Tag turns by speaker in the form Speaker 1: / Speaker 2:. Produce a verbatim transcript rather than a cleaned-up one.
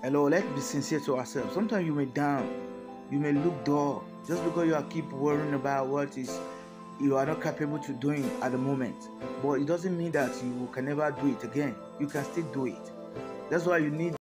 Speaker 1: Hello, let's be sincere to ourselves. Sometimes you may down, you may look dull just because you are keep worrying about what is you are not capable to doing at the moment. But it doesn't mean that you can never do it again. You can still do it. That's why you need